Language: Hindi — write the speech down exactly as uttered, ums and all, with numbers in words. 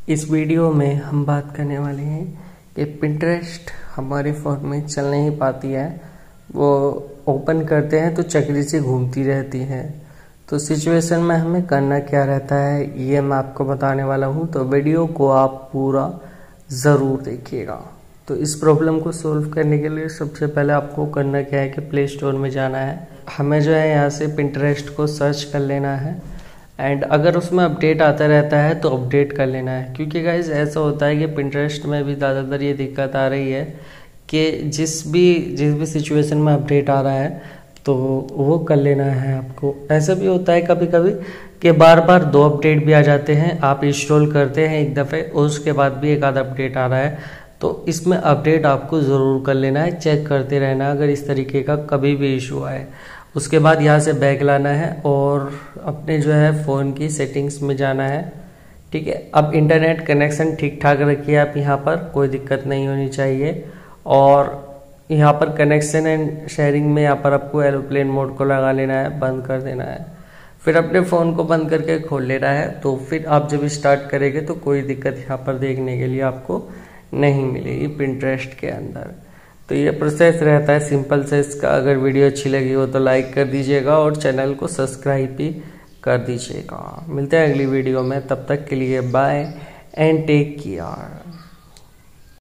इस वीडियो में हम बात करने वाले हैं कि पिंटरेस्ट हमारे फ़ोन में चल नहीं पाती है। वो ओपन करते हैं तो चक्री से घूमती रहती है। तो सिचुएशन में हमें करना क्या रहता है ये मैं आपको बताने वाला हूँ, तो वीडियो को आप पूरा ज़रूर देखिएगा। तो इस प्रॉब्लम को सोल्व करने के लिए सबसे पहले आपको करना क्या है कि प्ले स्टोर में जाना है। हमें जो है यहाँ से पिंटरेस्ट को सर्च कर लेना है एंड अगर उसमें अपडेट आता रहता है तो अपडेट कर लेना है, क्योंकि गाइस ऐसा होता है कि पिंटरेस्ट में भी ज़्यादातर ये दिक्कत आ रही है कि जिस भी जिस भी सिचुएशन में अपडेट आ रहा है तो वो कर लेना है आपको। ऐसा भी होता है कभी कभी कि बार बार दो अपडेट भी आ जाते हैं, आप इंस्टॉल करते हैं एक दफ़े और उसके बाद भी एक आधा अपडेट आ रहा है, तो इसमें अपडेट आपको ज़रूर कर लेना है, चेक करते रहना अगर इस तरीके का कभी भी इशू आए। उसके बाद यहाँ से बैक लाना है और अपने जो है फ़ोन की सेटिंग्स में जाना है। ठीक है, अब इंटरनेट कनेक्शन ठीक ठाक रखिए आप, यहाँ पर कोई दिक्कत नहीं होनी चाहिए। और यहाँ पर कनेक्शन एंड शेयरिंग में यहाँ पर आपको एरोप्लेन मोड को लगा लेना है, बंद कर देना है। फिर अपने फ़ोन को बंद करके खोल लेना है। तो फिर आप जब स्टार्ट करेंगे तो कोई दिक्कत यहाँ पर देखने के लिए आपको नहीं मिलेगी पिंटरेस्ट के अंदर। तो ये प्रोसेस रहता है सिंपल से इसका। अगर वीडियो अच्छी लगी हो तो लाइक कर दीजिएगा और चैनल को सब्सक्राइब भी कर दीजिएगा। मिलते हैं अगली वीडियो में, तब तक के लिए बाय एंड टेक केयर।